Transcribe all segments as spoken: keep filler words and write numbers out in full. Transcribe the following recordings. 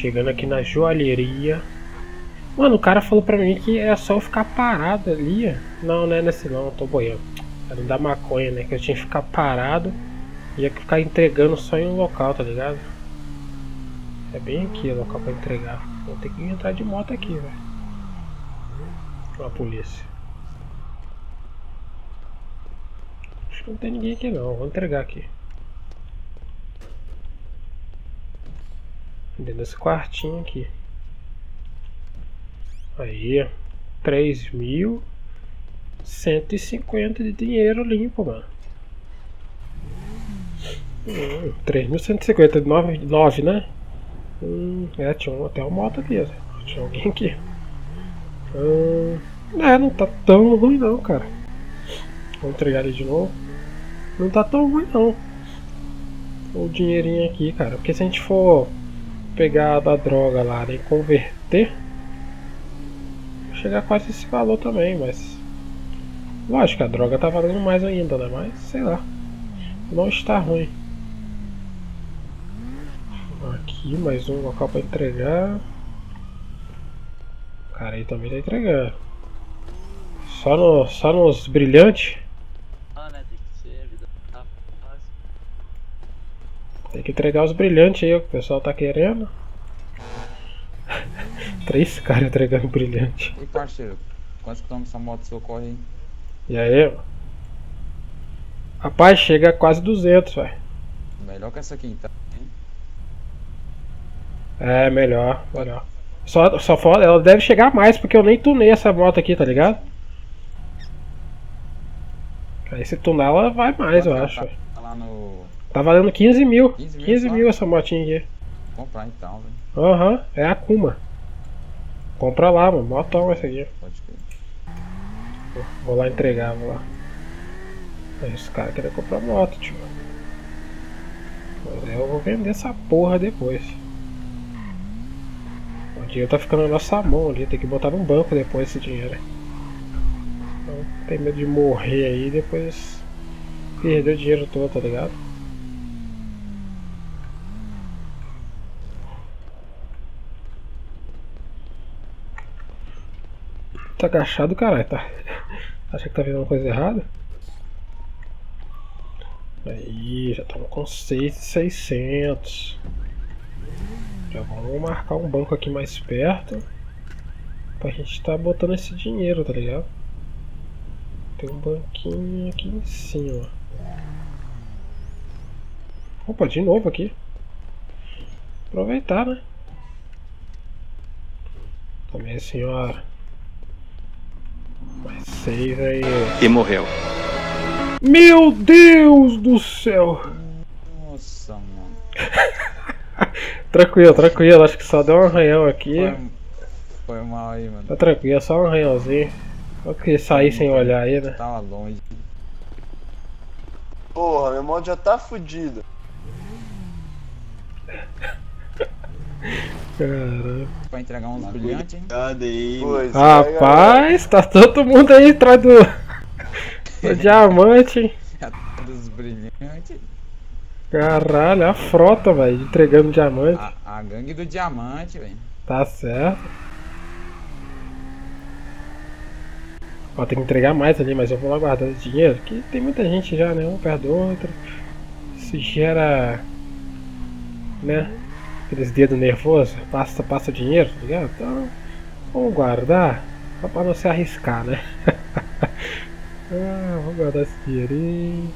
chegando aqui na joalheria. Mano, o cara falou pra mim que é só eu ficar parado ali. Não, não é nesse não, eu tô boiando. Era da maconha, né? Que eu tinha que ficar parado e ia ficar entregando só em um local, tá ligado? É bem aqui o local pra entregar. Vou ter que entrar de moto aqui, velho. A polícia. Acho que não tem ninguém aqui não, vou entregar aqui. Dentro desse quartinho aqui. Aí, três mil cento e cinquenta de dinheiro limpo, mano. Hum, três mil cento e cinquenta, nove, nove, né? Hum, é, tinha um, até uma moto ali, ó. Tinha alguém aqui. Hum, é, não tá tão ruim não, cara. Vou entregar ele de novo. Não tá tão ruim não. O dinheirinho aqui, cara. Porque se a gente for pegar da droga lá, né, e converter, vai chegar quase esse valor também, mas lógico que a droga tá valendo mais ainda, né? Mas sei lá, não está ruim. Aqui mais um local para entregar. O cara aí também tá entregando. Só, no, só nos brilhantes. Ah, né? Tem que ser, a vida tá fácil. Tem que entregar os brilhantes aí, o que o pessoal tá querendo. Três caras entregando brilhante. E parceiro, quantos quilômetros essa moto socorre aí? E aí, mano? Rapaz, chega a quase duzentos, velho. Melhor que essa aqui então, hein? É, melhor, melhor. Só, só for, ela deve chegar mais, porque eu nem tunei essa moto aqui, tá ligado? Aí se tunar ela vai mais, eu acho. Tá, tá lá no... Tá valendo quinze mil. quinze mil, quinze mil essa motinha aqui. Vou comprar então, velho. Aham, uhum, é a Kuma. Compra lá, mano. Motão essa aqui. Pode crer. Vou lá entregar, vou lá. Aí os caras querem comprar moto, tio. Mas eu vou vender essa porra depois. O dinheiro tá ficando na nossa mão ali. Tem que botar no banco depois esse dinheiro. Então, tem medo de morrer aí e depois perder o dinheiro todo, tá ligado? Tá agachado, caralho, tá? Acha que tá vendo uma coisa errada? Aí, já estamos com seis mil e seiscentos. Já vamos marcar um banco aqui mais perto pra gente tá botando esse dinheiro, tá ligado? Tem um banquinho aqui em cima. Opa, de novo aqui. Aproveitar, né? Também, senhora. Mais seis aí. E morreu. Meu Deus do céu! Nossa, mano. Tranquilo, tranquilo. Acho que só deu um arranhão aqui. Foi, foi mal aí, mano. Tá tranquilo, só um arranhãozinho. Só que sair sem olhar aí, né? Tava longe. Porra, minha moto já tá fodida. Caramba. Pra entregar uns brilhantes, hein? Cuidado aí, pois Rapaz, tá todo mundo aí atrás do, do diamante. Dos brilhantes. Caralho, a frota, velho, entregando diamante. A, a gangue do diamante, velho. Tá certo. Ó, tem que entregar mais ali, mas eu vou lá guardando esse dinheiro. Que tem muita gente já, né? Um perto do outro. Se gera, né? Aqueles dedos nervosos, passa, passa dinheiro, tá ligado? Então, vamos guardar, só pra não se arriscar, né? Ah, vamos guardar esse dinheirinho.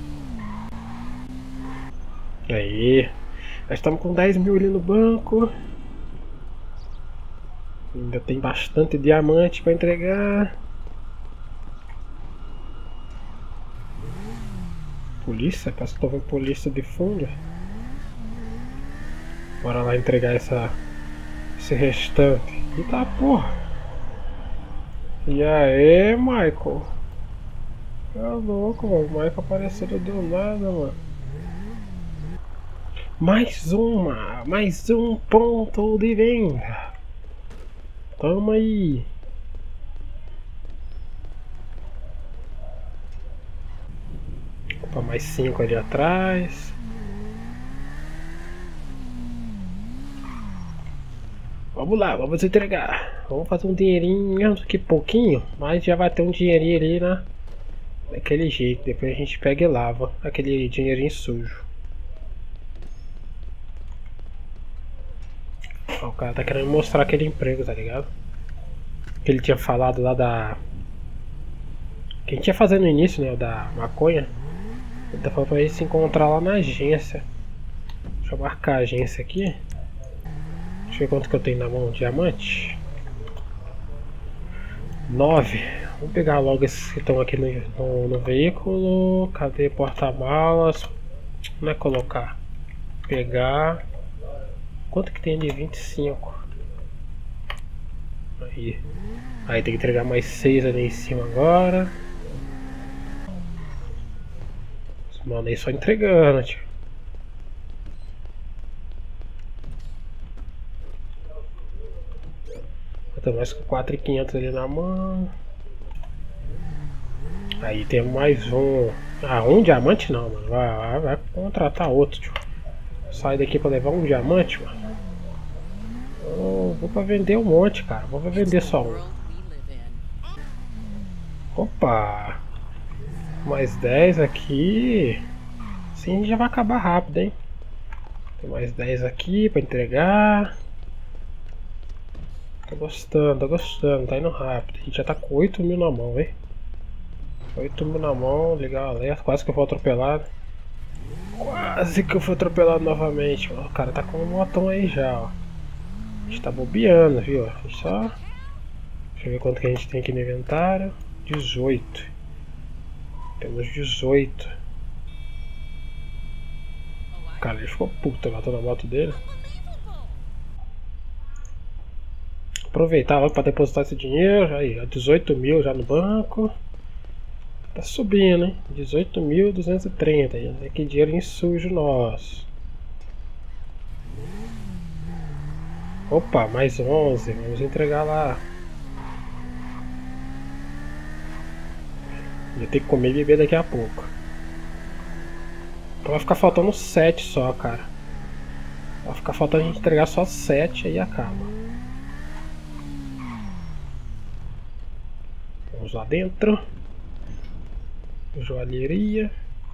Aí, nós estamos com dez mil ali no banco. Ainda tem bastante diamante pra entregar. Polícia? Parece que tô vendo polícia de fundo. Bora lá entregar essa, esse restante. Eita porra! E aí, Michael? Tá louco, mano. O Michael apareceu do nada, mano. Mais uma! Mais um ponto de venda! Toma aí! Opa, mais cinco ali atrás. Vamos lá, vamos entregar. Vamos fazer um dinheirinho, mesmo que pouquinho, mas já vai ter um dinheirinho ali, né? Daquele jeito, depois a gente pega e lava aquele dinheirinho sujo. Ó, o cara tá querendo mostrar aquele emprego, tá ligado? Que ele tinha falado lá da... Que a gente ia fazer no início, né? O da maconha. Ele tá falando pra ele se encontrar lá na agência. Deixa eu marcar a agência aqui. Deixa eu ver quanto que eu tenho na mão. Diamante. nove. Vamos pegar logo esses que estão aqui no, no, no veículo. Cadê porta-malas? Não é colocar. Pegar. Quanto que tem ali? vinte e cinco. Aí. Aí tem que entregar mais seis ali em cima agora. Os mano aí só entregando, tio. Eu tô mais com quatro mil e quinhentos ali na mão. Aí tem mais um. Ah, um diamante não, mano. Vai, vai, vai contratar outro, tio. Sai daqui pra levar um diamante, mano. Eu vou pra vender um monte, cara. Vou pra vender só um. Opa! Mais dez aqui. Assim já vai acabar rápido, hein? Tem mais dez aqui pra entregar. Tô gostando, tô gostando. Tá indo rápido. A gente já tá com oito mil na mão, hein? oito mil na mão, ligar o alerta. Quase que eu fui atropelado. Quase que eu fui atropelado novamente. O cara tá com um motão aí já, ó. A gente tá bobeando, viu? A gente só... Deixa eu ver quanto que a gente tem aqui no inventário. dezoito. Temos dezoito. Cara, ele ficou puto, matou na moto dele. Aproveitar logo para depositar esse dinheiro. Aí, dezoito mil já no banco. Tá subindo, hein? dezoito mil duzentos e trinta. Aqui dinheiro em sujo nosso. Opa, mais onze. Vamos entregar lá. Eu tenho que comer e beber daqui a pouco. Então vai ficar faltando sete só, cara. Vai ficar faltando a gente entregar só sete aí acaba. Vamos lá dentro. Joalheria.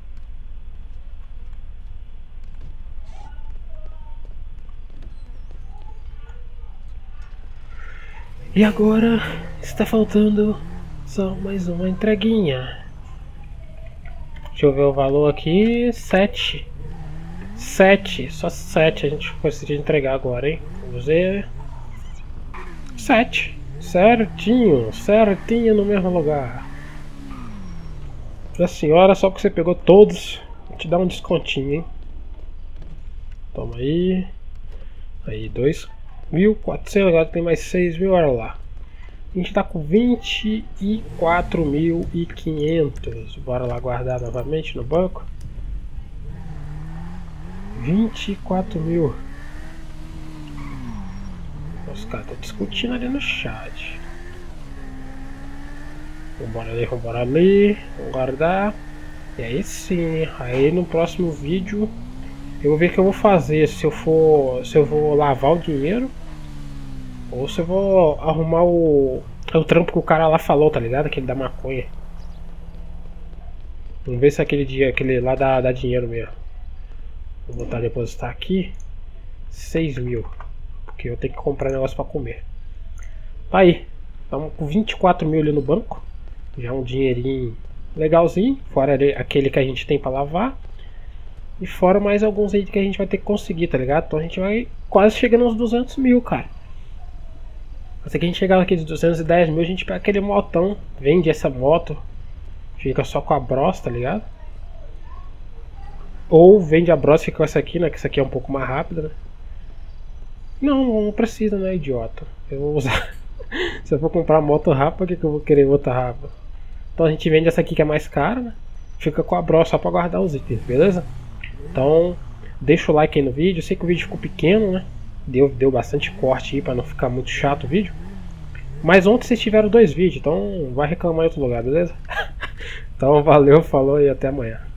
E agora está faltando só mais uma entreguinha. Deixa eu ver o valor aqui. sete. sete. Só sete a gente conseguiu entregar agora, hein? Vamos ver. sete. Certinho. Certinho no mesmo lugar. Pra senhora, só que você pegou todos, vou te dar um descontinho, hein? Toma aí. Aí, dois mil e quatrocentos, agora tem mais seis mil, olha lá. A gente tá com vinte e quatro mil e quinhentos. Bora lá guardar novamente no banco. vinte e quatro mil. Os caras estão discutindo ali no chat. Vambora ali, vambora ali. Vamos guardar. E aí sim. Aí no próximo vídeo eu vou ver o que eu vou fazer. Se eu for. Se eu vou lavar o dinheiro. Ou se eu vou arrumar o, o trampo que o cara lá falou, tá ligado? Aquele da maconha. Vamos ver se aquele dia, aquele lá dá, dá dinheiro mesmo. Vou botar depositar aqui. seis mil. Porque eu tenho que comprar negócio pra comer. Tá aí. Estamos com vinte e quatro mil ali no banco. Já um dinheirinho legalzinho. Fora ali, aquele que a gente tem pra lavar. E fora mais alguns aí que a gente vai ter que conseguir, tá ligado? Então a gente vai quase chegando aos duzentos mil, cara. Se a gente chegar naqueles duzentos e dez mil, a gente pega aquele motão, vende essa moto, fica só com a Bros, tá ligado? Ou vende a Bros e fica com essa aqui, né? Que essa aqui é um pouco mais rápida, né? Não, não precisa, né, idiota? Eu vou usar. Se eu for comprar moto rápida, por que, que eu vou querer outra rápida? Então a gente vende essa aqui que é mais cara, né? Fica com a Bros só pra guardar os itens, beleza? Então, deixa o like aí no vídeo. Eu sei que o vídeo ficou pequeno, né? Deu, deu bastante corte aí pra não ficar muito chato o vídeo. Mas ontem vocês tiveram dois vídeos, então vai reclamar em outro lugar, beleza? Então valeu, falou e até amanhã.